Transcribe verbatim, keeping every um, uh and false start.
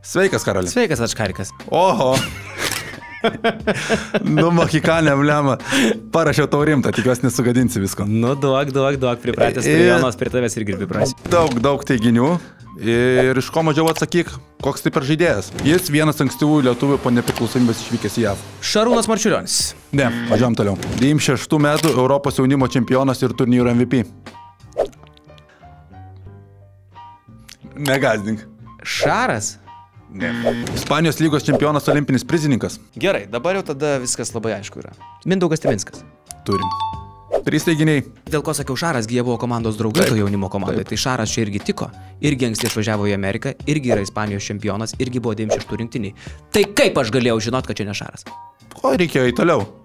Sveikas, karalius. Sveikas, Ačkarikas. Oho. Nu, mochikanė, blema. Parašiau tau rimtą, tikiuosi nesugadinsi visko. Nu, duok, duok, duok, pripratęs prie Jonos, prie tavęs irgi priprasiu. Daug, daug teiginių. Ir iš ko mažiau atsakyk, koks tai per žaidėjas. Jis vienas ankstyvų lietuvių po nepriklausomybės išvykęs į J A V. Šarūnas Marčiulionis. Ne, važiuojam toliau. devyniasdešimt šeštų metų Europos jaunimo čempionas ir turnyro M V P. Negazdink. Šaras. Ne. Ispanijos lygos čempionas, olimpinis prizininkas. Gerai, dabar jau tada viskas labai aišku yra. Mindaugas Timinskas. Turim. Trys teiginiai. Dėl ko sakiau Šaras, jie buvo komandos draugai to jaunimo komandai. Tai Šaras čia irgi tiko. Irgi anksti išvažiavo į Ameriką, irgi yra Ispanijos čempionas, irgi buvo devyniasdešimt šeštų rinktiniai. Tai kaip aš galėjau žinot, kad čia ne Šaras? Ko reikėjo į toliau?